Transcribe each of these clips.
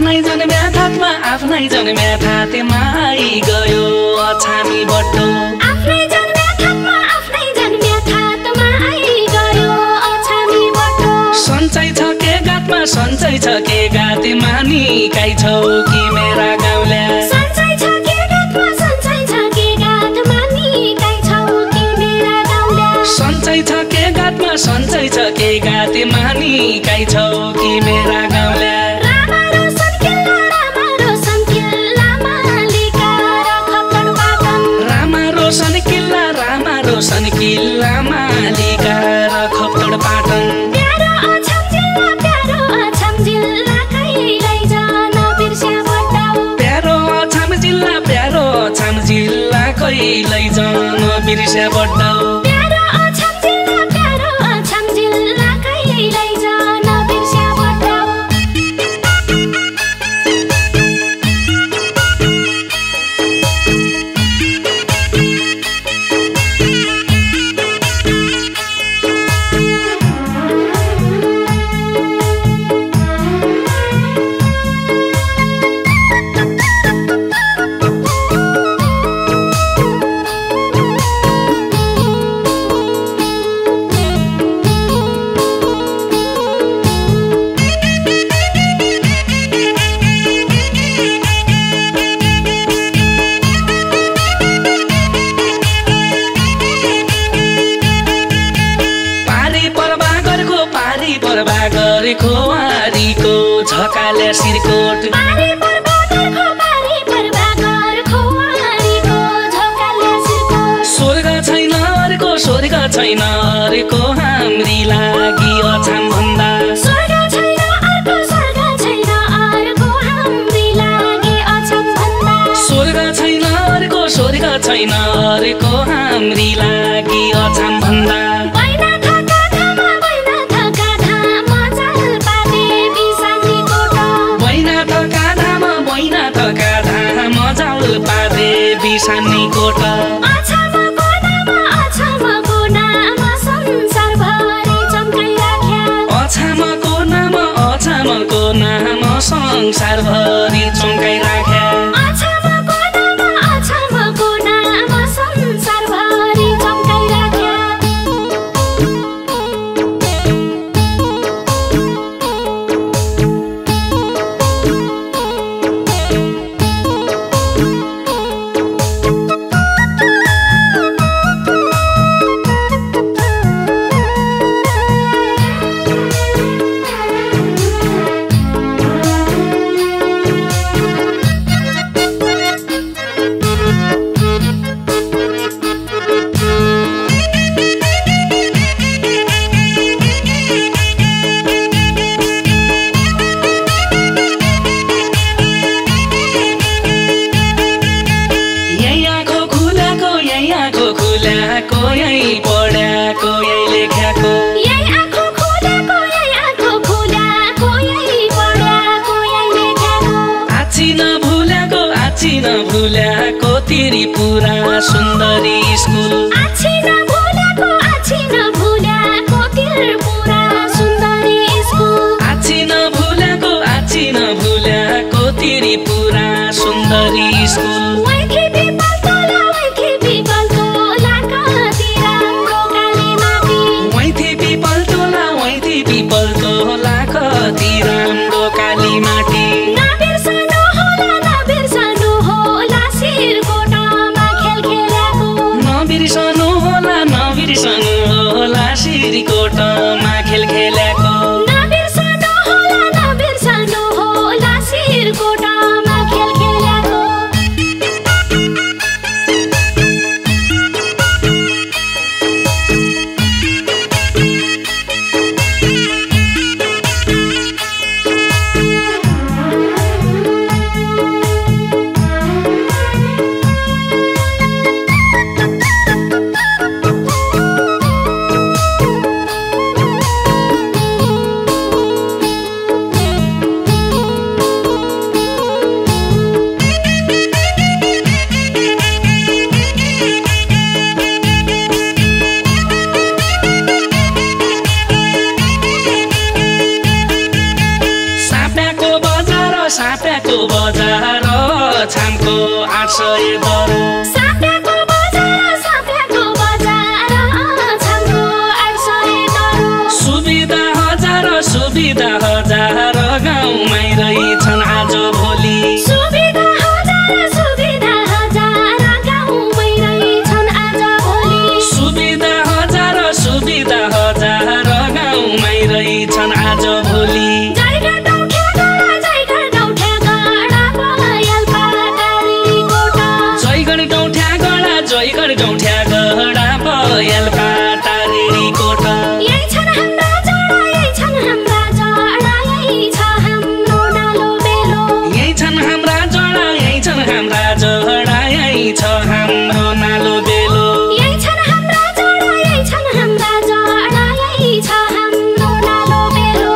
आफ्नै जन्म्या थातमा आफ्नै जन्म्या थातेमा गयो अछामी बट्टो आफ्नै जन्म्या थातमा आफ्नै जन्म्या थातमा गयो अछामी बट्टो सन्चै छ के गातमा सन्चै छ के गातेमा निकाइ छौ कि मेरा गाउँल्या सन्चै छ के गातमा सन्चै छ के गातमा निकाइ छौ कि मेरा गाउँल्या सन्चै छ के गातमा सन्चै छ के गातेमा निकाइ छौ कि मेरा गाउँल्या रोशन किल्ला मालिका र खप्तड पाटन प्यारो अछाम जिल्ला कहिल्यै जान बिर्स्या बट्टाउ प्यारो अछाम जिल्ला कहिल्यै जान बिर्स्या बट्टाउ प्यारो अछाम जिल्ला कहिल्यै जान बिर्स्या बट्टाउ खोवारीको झकाले सिरकोट पारी परबागरको झकाले सिरकोट स्वर्ग छैन अर्को हाम्री लागि अछाम भन्दा स्वर्ग छैन अर्को हाम्री लागि अछाम भन्दा स्वर्ग छैन अर्को हाम्री लागि अछाम भन्दा बिसानीकोट अछामको नाम संसारभरि चम्काइराख्या अछामको नाम संसारभरि चम्काइराख्या अछामको नाम संसारभरि चम्काइराख्या यही पढ्याको यही लेख्याको यही आँखो खुल्याको यही पढ्याको यही लेख्याको आछि नभुल्याको त्रिपुरा सुन्दरी स्कुल आछि नभुल्याको त्रिपुरा सुन्दरी स्कुल आछि नभुल्याको त्रिपुरा सुन्दरी स्कुल नबिर्सनु होला सिरकोटमा खेल खेल्याको नबिर्सनु होला सिरकोटमा खेल खेल्याको साप्याको बजार छामको 800 दरो साप्याको बजार छामको 800 दरो सुविधा हजार गाउँमै रहेछन् आज भोलि सुविधा हजार गाउँमै रहेछन् आज भोलि सुविधा हजार गाउँमै रहेछन् आज भोलि जयगर डौठ्या गडा पयल पाटारी कोटा जयगढ डौठ्या गडा पयल पाटारी कोटा यही छन् हाम्रा जडा यही छ हाम्रो नालो बेलो यही छन् हाम्रा जडा यही छ हाम्रो नालो बेलो यही छन् हाम्रा जडा यही छ हाम्रो नालो बेलो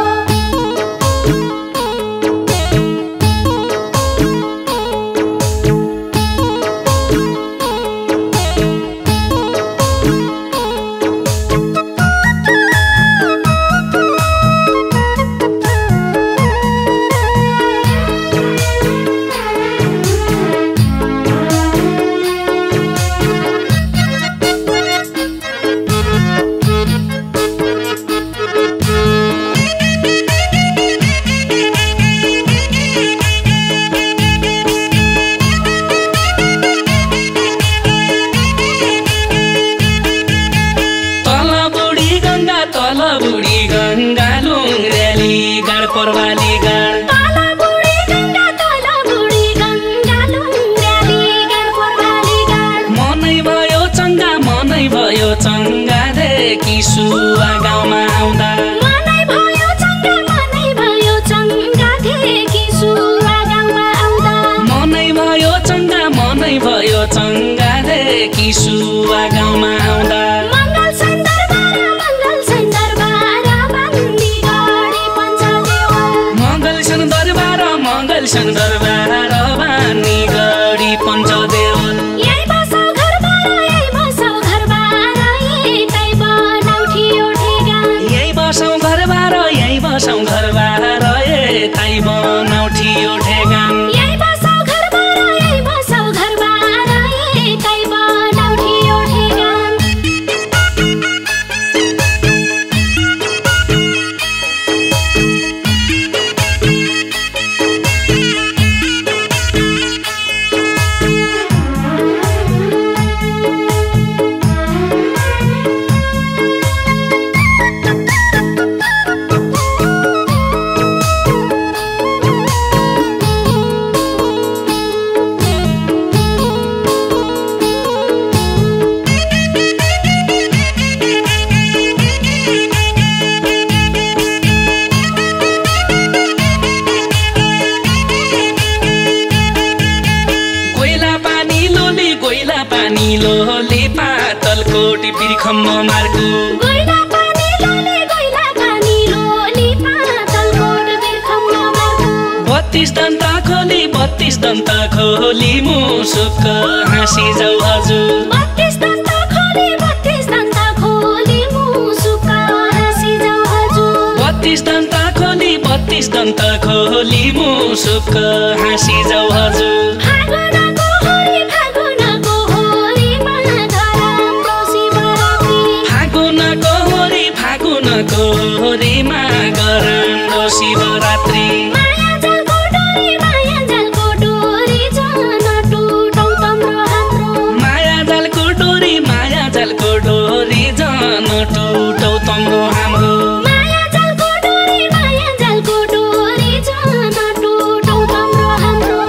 तल बुढी गङ्गा लुङ्ग्रेली गाड पर्वाली गाड तल बुढी गङ्गा लुङ्ग्रेली गाड पर्वाली गाड मनै भयो चङ्गा देखि सुवा गाउँमा आउँदा मनै भयो चङ्गा देखि सुवा गाउँमा आउँदा मनै भयो चङ्गा देखि सुवा गाउँमा आउँदा मङ्गल सन दरबार बन्दी गढी पञ्चदेवल मङ्गल सन दरबार बानी गढी पञ्चदेवल यही बसौ घरबार यतै बनौठियो ठेगान यही बसौ घरबार यतै बनौठियो ठेगान यही बसौ घरबार यतै बनौठियो ठेगान लोले पातलकोट बिर्खम्म मार्गु गोइला पानी लोली पातलकोट बिर्खम्म मार्गु 32 दन्त खोली मुसुक हाँसी जाऊ हजुर 32 दन्त खोली मुसुक हाँसी जाऊ हजुर 32 दन्त खोली मुसुक हाँसी जाऊ हजुर गोरीमा गरम शिवरात्रि माया जलको डोरी जन टुटौ तम्रो हाम्रो माया जलको डोरी जन टुटौ तम्रो हाम्रो माया जलको डोरी जन टुटौ तम्रो हाम्रो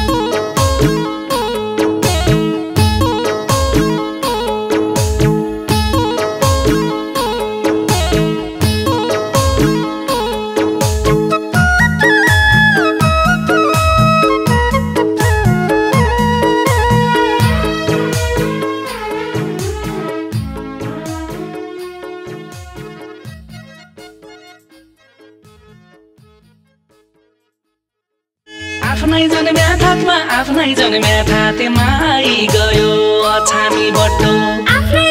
आफ्नै जन्म्या थातेमा आइगयो अछामी बट्टो आफ्नै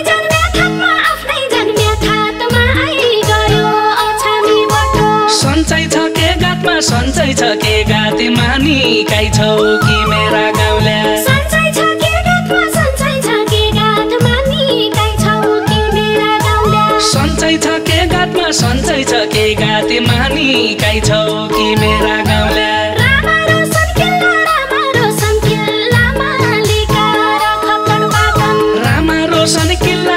जन्म्या थातमा आइगयो अछामी बट्टो सञ्चय छ के गातमा सन्चै छ के गाते मानी काई छौ कि मेरा गाउँल्या सन्चै छ के गातमा सन्चै छ के गात मानी काई छौ कि मेरा गाउँल्या सन्चै छ के गातमा सन्चै छ के गाते मानी काई छौ कि मेरा गाउँल्या रामा रोशन किल्ला मालिका खप्तड पाटन रामा रोशन किल्ला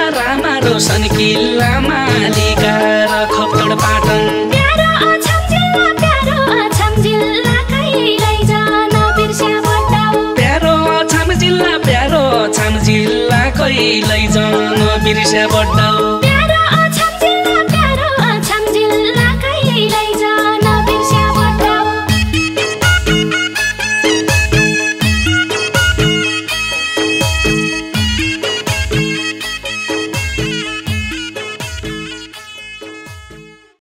मालिका र खप्तड पाटन प्यारो अछाम जिल्ला कहिल्यै जान बिर्स्या बट्टाउ प्यारो अछाम जिल्ला कहिल्यै जान बिर्स्या बट्टाउ